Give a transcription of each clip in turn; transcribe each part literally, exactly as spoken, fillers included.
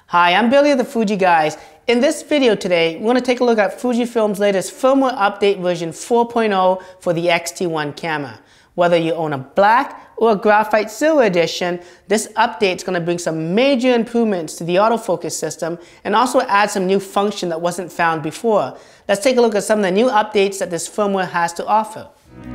Hi, I'm Billy of the Fuji Guys. In this video today, we're going to take a look at Fujifilm's latest firmware update version four point oh for the X T one camera. Whether you own a black or a graphite silver edition, this update is going to bring some major improvements to the autofocus system and also add some new function that wasn't found before. Let's take a look at some of the new updates that this firmware has to offer.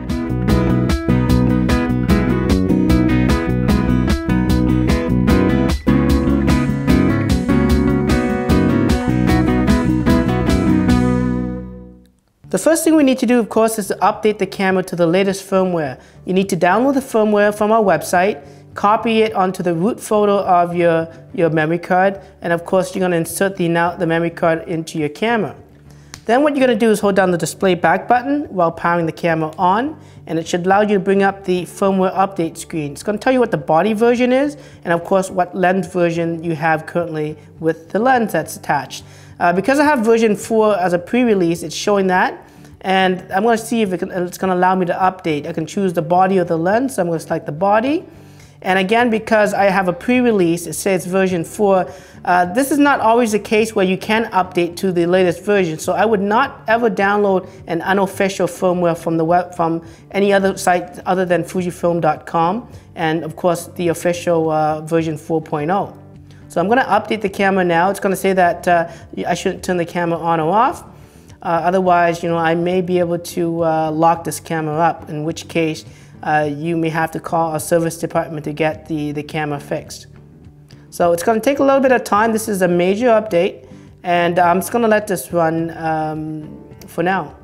The first thing we need to do, of course, is to update the camera to the latest firmware. You need to download the firmware from our website, copy it onto the root photo of your, your memory card, and of course, you're going to insert the, now, the memory card into your camera. Then what you're going to do is hold down the display back button while powering the camera on, and it should allow you to bring up the firmware update screen. It's going to tell you what the body version is, and of course, what lens version you have currently with the lens that's attached. Uh, because I have version four as a pre-release, it's showing that, and I'm going to see if it can, it's going to allow me to update. I can choose the body or the lens, so I'm going to select the body. And again, because I have a pre-release, it says version four. Uh, this is not always the case where you can update to the latest version, so I would not ever download an unofficial firmware from the web, from any other site other than Fujifilm dot com, and of course the official uh, version four point oh. So I'm going to update the camera now. It's going to say that uh, I shouldn't turn the camera on or off. Uh, otherwise, you know, I may be able to uh, lock this camera up, in which case uh, you may have to call a service department to get the, the camera fixed. So it's going to take a little bit of time. This is a major update, and I'm just going to let this run um, for now.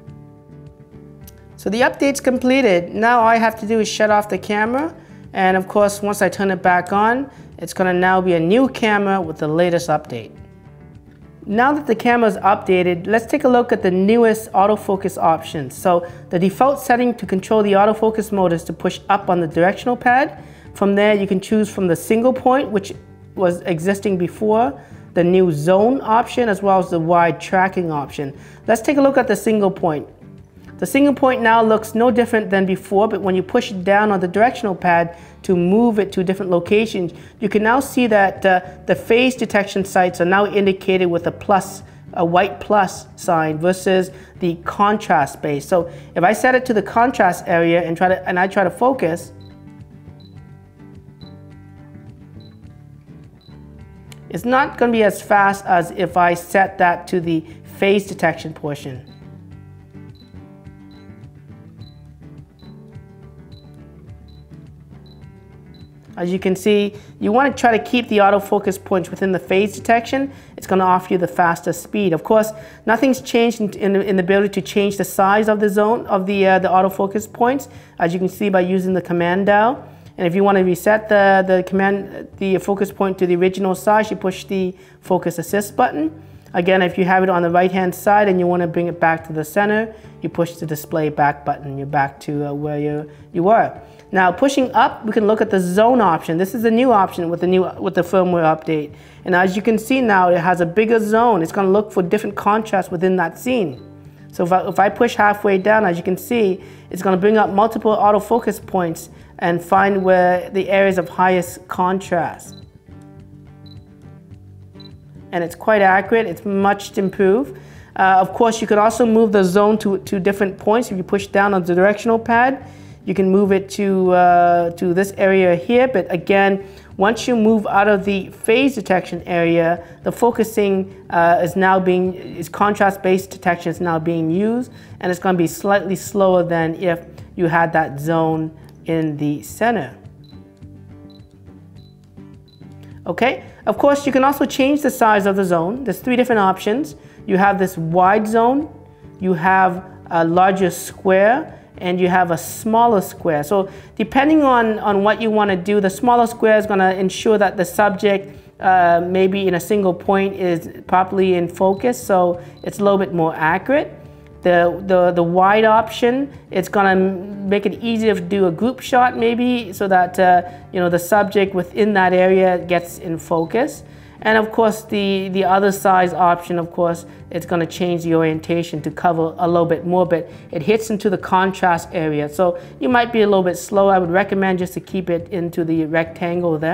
So the update's completed. Now all I have to do is shut off the camera, and of course, once I turn it back on, it's going to now be a new camera with the latest update. Now that the camera is updated, let's take a look at the newest autofocus options. So the default setting to control the autofocus mode is to push up on the directional pad. From there, you can choose from the single point, which was existing before, the new zone option, as well as the wide tracking option. Let's take a look at the single point. The single point now looks no different than before, but when you push it down on the directional pad to move it to different locations, you can now see that uh, the phase detection sites are now indicated with a plus, a white plus sign versus the contrast base. So if I set it to the contrast area and try to, and I try to focus, it's not going to be as fast as if I set that to the phase detection portion. As you can see, you want to try to keep the autofocus points within the phase detection. It's going to offer you the fastest speed. Of course, nothing's changed in, in, in the ability to change the size of the zone of the, uh, the autofocus points, as you can see by using the command dial. And if you want to reset the, the, command, the focus point to the original size, you push the focus assist button. Again, if you have it on the right-hand side and you want to bring it back to the center, you push the display back button. You're back to uh, where you, you were. Now, pushing up, we can look at the zone option. This is a new option with the new with the firmware update. And as you can see now, it has a bigger zone. It's going to look for different contrast within that scene. So if I, if I push halfway down, as you can see, it's going to bring up multiple autofocus points and find where the areas of highest contrast. And it's quite accurate. It's much improved. Uh, of course, you could also move the zone to, to different points. If you push down on the directional pad, you can move it to, uh, to this area here. But again, once you move out of the phase detection area, the focusing uh, is now being, is contrast-based detection is now being used, and it's going to be slightly slower than if you had that zone in the center. Okay, of course, you can also change the size of the zone. There's three different options. You have this wide zone, you have a larger square, and you have a smaller square. So depending on, on what you want to do, the smaller square is going to ensure that the subject uh, maybe in a single point is properly in focus, so it's a little bit more accurate. The, the, the wide option, it's going to make it easier to do a group shot maybe, so that uh, you know, the subject within that area gets in focus. And of course, the, the other size option, of course, it's going to change the orientation to cover a little bit more, but it hits into the contrast area. So you might be a little bit slow. I would recommend just to keep it into the rectangle there.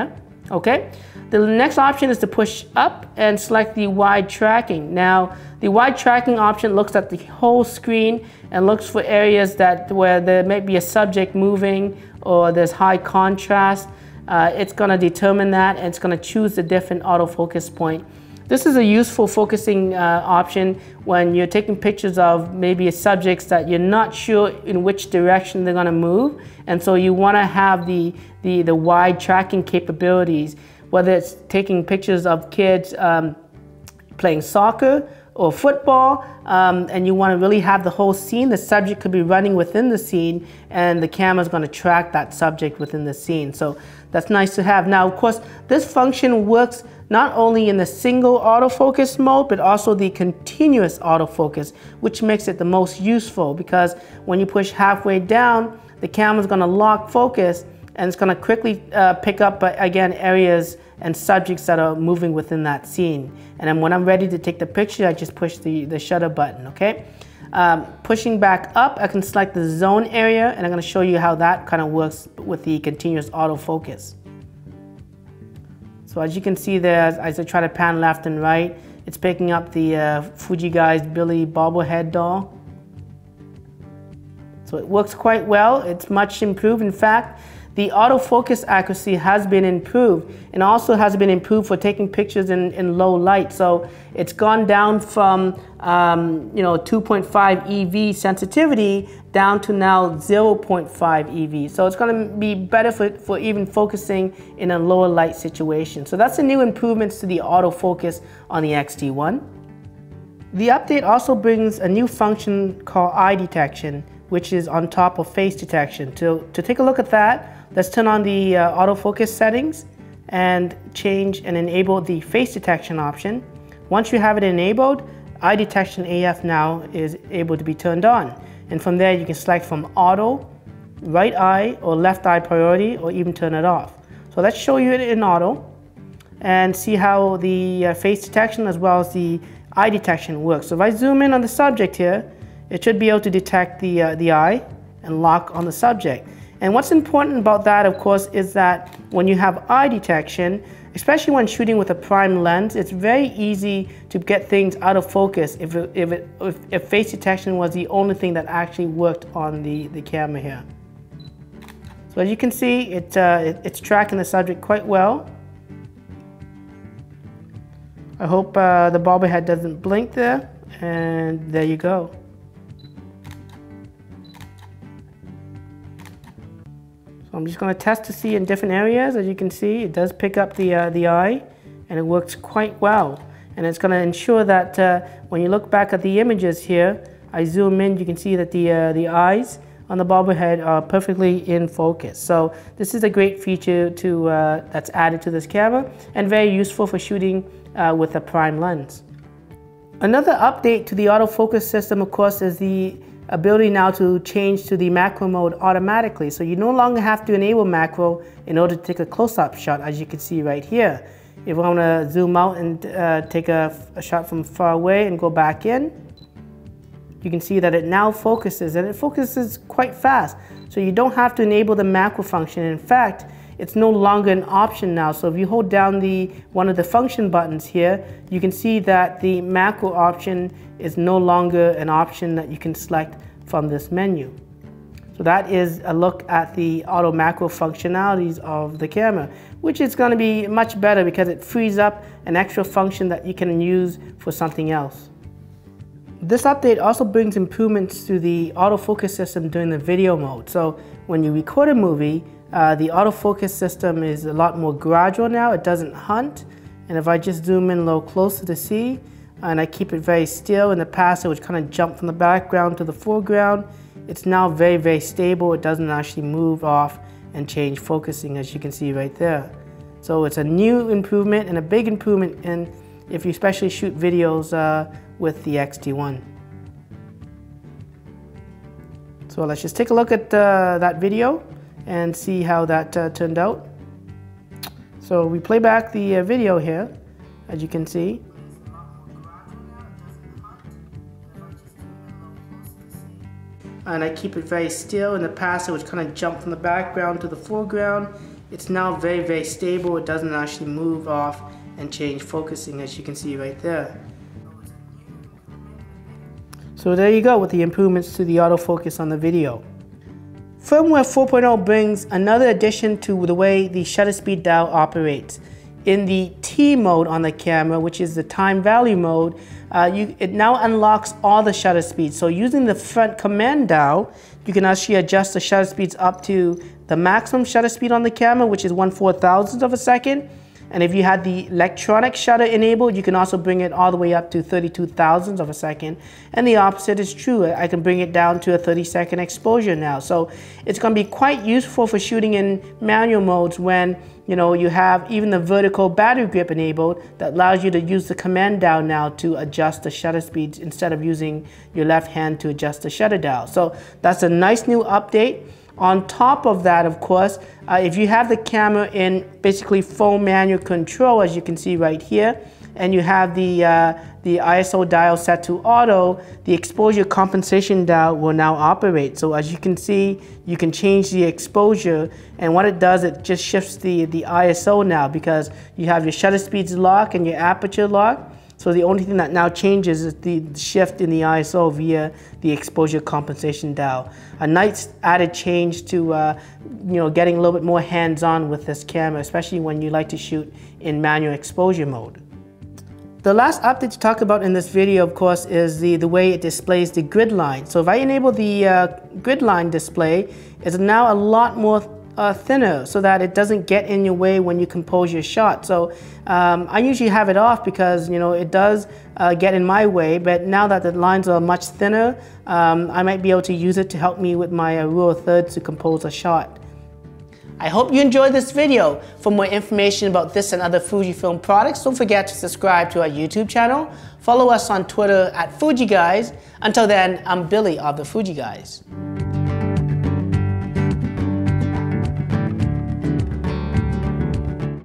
Okay, the next option is to push up and select the wide tracking. Now, the wide tracking option looks at the whole screen and looks for areas that where there may be a subject moving or there's high contrast. Uh, it's going to determine that, and it's going to choose the different autofocus point. This is a useful focusing uh, option when you're taking pictures of maybe subjects that you're not sure in which direction they're going to move, and so you want to have the, the, the wide tracking capabilities, whether it's taking pictures of kids um, playing soccer or football, um, and you want to really have the whole scene. The subject could be running within the scene, and the camera is going to track that subject within the scene. So that's nice to have. Now, of course, this function works not only in the single autofocus mode, but also the continuous autofocus, which makes it the most useful, because when you push halfway down, the camera is going to lock focus, and it's going to quickly uh, pick up, uh, again, areas and subjects that are moving within that scene. And then when I'm ready to take the picture, I just push the, the shutter button, okay? Um, pushing back up, I can select the zone area, and I'm going to show you how that kind of works with the continuous autofocus. So as you can see there, as, as I try to pan left and right, it's picking up the uh, Fuji Guys Billy bobblehead doll. So it works quite well. It's much improved. In fact, the autofocus accuracy has been improved, and also has been improved for taking pictures in, in low light. So it's gone down from um, you know two point five E V sensitivity down to now zero point five E V. So it's going to be better for, for even focusing in a lower light situation. So that's the new improvements to the autofocus on the X T one. The update also brings a new function called eye detection, which is on top of face detection. To, to take a look at that, let's turn on the uh, autofocus settings and change and enable the face detection option. Once you have it enabled, eye detection A F now is able to be turned on. And from there you can select from auto, right eye, or left eye priority, or even turn it off. So let's show you it in auto and see how the uh, face detection as well as the eye detection works. So if I zoom in on the subject here, it should be able to detect the, uh, the eye and lock on the subject. And what's important about that, of course, is that when you have eye detection, especially when shooting with a prime lens, it's very easy to get things out of focus if, it, if, it, if, if face detection was the only thing that actually worked on the, the camera here. So as you can see, it, uh, it, it's tracking the subject quite well. I hope uh, the bobblehead doesn't blink there, and there you go. So I'm just going to test to see in different areas. As you can see, it does pick up the, uh, the eye, and it works quite well. And it's going to ensure that uh, when you look back at the images here, I zoom in, you can see that the, uh, the eyes on the bobblehead are perfectly in focus. So this is a great feature to, uh, that's added to this camera, and very useful for shooting uh, with a prime lens. Another update to the autofocus system, of course, is the ability now to change to the macro mode automatically. So you no longer have to enable macro in order to take a close-up shot, as you can see right here. If I want to zoom out and uh, take a, a shot from far away and go back in, you can see that it now focuses, and it focuses quite fast. So you don't have to enable the macro function. In fact, it's no longer an option now. So if you hold down the one of the function buttons here, you can see that the macro option is no longer an option that you can select from this menu. So that is a look at the auto macro functionalities of the camera, which is going to be much better because it frees up an extra function that you can use for something else. This update also brings improvements to the autofocus system during the video mode. So when you record a movie, uh, the autofocus system is a lot more gradual now. It doesn't hunt. And if I just zoom in a little closer to see, and I keep it very still, in the past it would kind of jump from the background to the foreground. It's now very, very stable. It doesn't actually move off and change focusing, as you can see right there. So it's a new improvement and a big improvement in if you especially shoot videos uh, with the X T one. So let's just take a look at uh, that video and see how that uh, turned out. So we play back the uh, video here, as you can see. And I keep it very still. In the past, it would kind of jump from the background to the foreground. it's now very, very stable. It doesn't actually move off and change focusing, as you can see right there. So there you go with the improvements to the autofocus on the video. Firmware four point oh brings another addition to the way the shutter speed dial operates. In the T mode on the camera, which is the time value mode, uh, you, it now unlocks all the shutter speeds. So using the front command dial, you can actually adjust the shutter speeds up to the maximum shutter speed on the camera, which is one four thousandth of a second. And if you had the electronic shutter enabled, you can also bring it all the way up to thirty-two thousandths of a second. And the opposite is true. I can bring it down to a thirty second exposure now. So it's going to be quite useful for shooting in manual modes when you know you have even the vertical battery grip enabled that allows you to use the command dial now to adjust the shutter speeds instead of using your left hand to adjust the shutter dial. So that's a nice new update. On top of that, of course, uh, if you have the camera in basically full manual control, as you can see right here, and you have the, uh, the I S O dial set to auto, the exposure compensation dial will now operate. So as you can see, you can change the exposure, and what it does, it just shifts the, the I S O now because you have your shutter speeds lock and your aperture lock. So the only thing that now changes is the shift in the I S O via the exposure compensation dial. A nice added change to uh, you know, getting a little bit more hands-on with this camera, especially when you like to shoot in manual exposure mode. The last update to talk about in this video, of course, is the, the way it displays the grid line. So if I enable the uh, grid line display, it's now a lot more Uh, thinner so that it doesn't get in your way when you compose your shot. So um, I usually have it off because you know it does uh, get in my way, but now that the lines are much thinner, um, I might be able to use it to help me with my uh, rule of thirds to compose a shot. I hope you enjoyed this video. For more information about this and other Fujifilm products, don't forget to subscribe to our YouTube channel. Follow us on Twitter at Fuji Guys. Until then, I'm Billy of the Fuji Guys.